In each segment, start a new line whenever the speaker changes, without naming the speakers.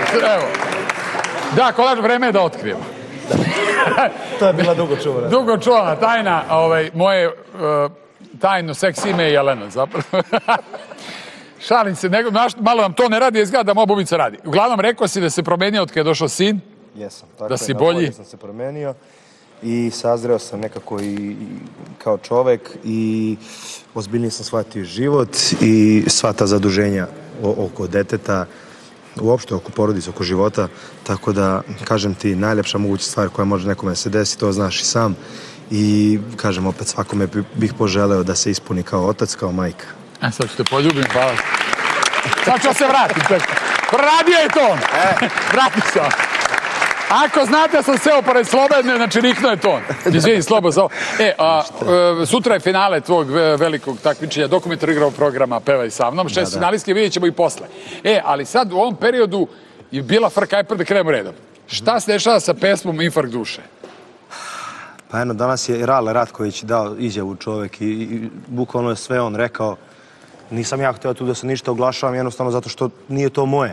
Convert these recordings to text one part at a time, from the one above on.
evo. Da, kolaž, vreme je da otkrijemo.
To je bila dugo čuvana.
Dugo čuvana tajna, moje tajno seks ime je Jelena, zapravo. Šalim se, malo nam to ne radi, izgleda da moja bubica radi. Uglavnom, rekao si da se promenio od kada je došao sin.
Jesam, tako
da
je,
si
na
bolji.
bolje sam se promenio i sazreo sam nekako i kao čovek i ozbiljnije sam shvatio život i sva ta zaduženja oko deteta, uopšte oko porodice, oko života, tako da, kažem ti, najljepša moguća stvar koja može nekome se desi, to znaš i sam i, kažem, opet svakome bih poželeo da se ispuni kao otac, kao majka.
Sad ću te poljubim, hvala. Sad ću se vratim. Radio je ton. Vrati se. Ako znate da sam seo pored Slobodne, znači riknuo je ton. Izvini, Slobo, za ovo. Sutra je finale tvog velikog takmičenja, dokumentarnog igrao programa Pevaj sa mnom. 6 finalistke, vidjet ćemo i posle. Ali sad u ovom periodu je bila frka, ajde da krenemo redom. Šta se dešava sa pesmom Infarkt duše?
Pa eno, danas je Rale Ratković dao izjavu čovek i bukvalno je sve on rekao. Nisam ja hteo tu da se ništa oglašavam, jednostavno zato što nije to moje.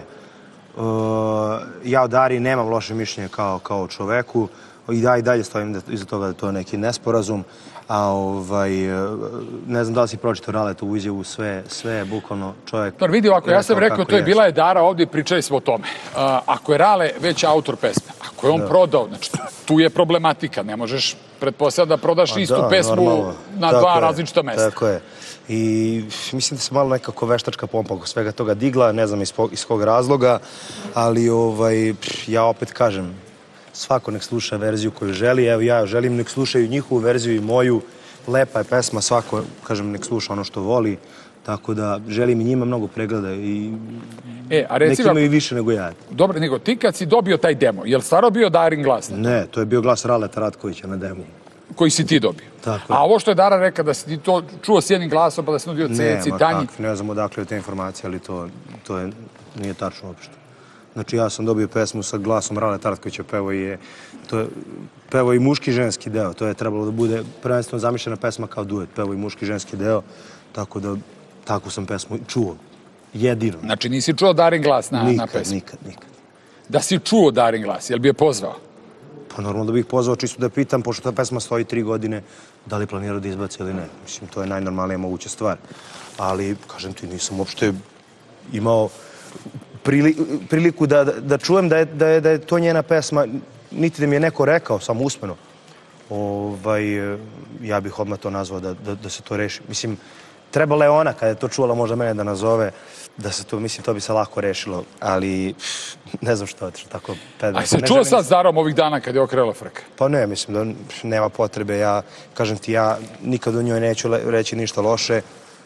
Ja od Ari nemam loše mišljenje kao čoveku i dalje stojim iza toga da to je neki nesporazum, a ne znam da li si pročitao Rale tu izjavu, sve je bukvalno čovek...
Vidi ovako, ja sam rekao, to je bila Dara ovdje i pričali smo o tome. Ako je Rale već autor pesme, ako je on prodao, znači tu je problematika, ne možeš pretpostavljati da prodaš istu pesmu na dva različita mesta.
Tako je. I mislim da se malo nekako veštačka pompa oko svega toga digla, ne znam iz kog razloga, ali ja opet kažem, svako nek sluša verziju koju želi, evo ja želim nek slušaju njihovu verziju i moju, lepa je pesma, svako, kažem, nek sluša ono što voli, tako da želim i njima mnogo pregleda i neki imaju više nego ja.
Dobro, nego ti kad si dobio taj demo, je li stvarno bio Darin glas?
Ne, to je bio glas Raleta Ratkovića na demu.
Koji si ti dobio.
Tako je.
A ovo što je Dara rekao da si ti to čuo s jednim glasom pa da si nudio Ceci, Tanji.
Ne znam odakle je te informacije, ali to nije tačno uopšte. Znači ja sam dobio pesmu sa glasom Raleta Ratkovića, pevo i muški ženski deo. To je trebalo da bude prvenstveno zamišljena pesma kao duet, pevo i muški ženski deo, tako da takvu sam pesmu čuo. Jedino.
Znači nisi čuo Darin glas na pesmu?
Nikad.
Da si čuo Darin glas, jel bi je pozvao?
Pa normalno da bih pozvao čisto da pitam, pošto ta pesma stoji 3 godine, da li planirao da izbaci ili ne. Mislim, to je najnormalnija moguća stvar. Ali, kažem ti, nisam uopšte imao priliku da čujem da je to njena pesma, niti da mi je neko rekao, samo usmeno. Ja bih odmah to nazvao da se to reši. Mislim, trebala je ona, kada je to čula, možda mene da nazove, da se to, mislim, to bi se lako rešilo, ali ne znam što otišlo, tako...
A se čuo sad s Darom ovih dana kad je okrenula frka?
Pa ne, mislim da nema potrebe, ja, kažem ti, ja nikad o njoj neću reći ništa loše,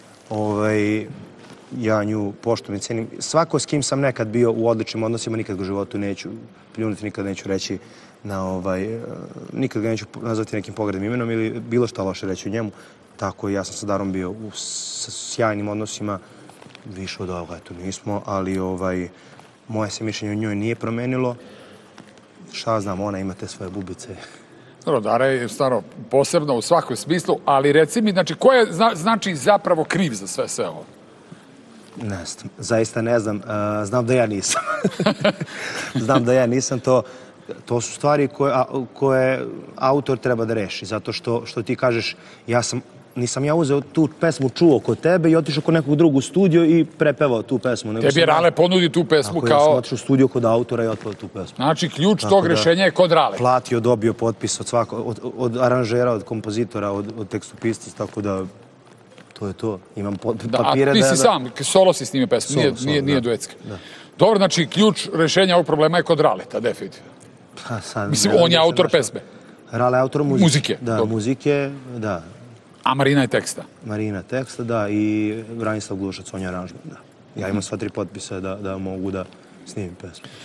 ja nju poštujem i cenim. Svako s kim sam nekad bio u odličnim odnosima, nikad ga u životu neću pljunuti, nikad neću reći nikad ga neću nazvati nekim pogrednim imenom ili bilo šta loše reći o njemu. Tako i ja sam sa Darom bio u sjajnim odnosima, više od ovoga, eto nismo, ali moje se mišljenje o njoj nije promenilo. Šta znam, ona ima te svoje bubice.
Dobro, Dara je stvarno posebno u svakom smislu, ali reci mi, znači, ko je zapravo kriv za sve ovo?
Ne znam, zaista ne znam. Znam da ja nisam. Znam da ja nisam, to su stvari koje autor treba da reši, zato što ti kažeš, nisam ja uzeo tu pesmu, čuo kod tebe i otišao kod nekog drugog studio i prepevao tu pesmu.
Tebi je Rale ponudi tu pesmu kao...
Ja sam otišao u studio kod autora i otpevao tu pesmu.
Znači, ključ tog rešenja je kod Rale.
Platio, dobio potpis od aranžera, od kompozitora, od tekstopisca, tako da to je to. Imam papire da...
A ti si sam, solo si snimio pesmu, nije duetska. Dobro, znači, ključ rešenja ovog problema je kod Raleta, definitivno. Mislim, on je autor pesme.
Rale je autor
muzike.
Da, muzike, da.
A Marina je teksta.
Marina teksta, da, i Branislav Glušac, on je aranžman, da. Ja imam sva 3 potpisa da mogu da snimim pesmu.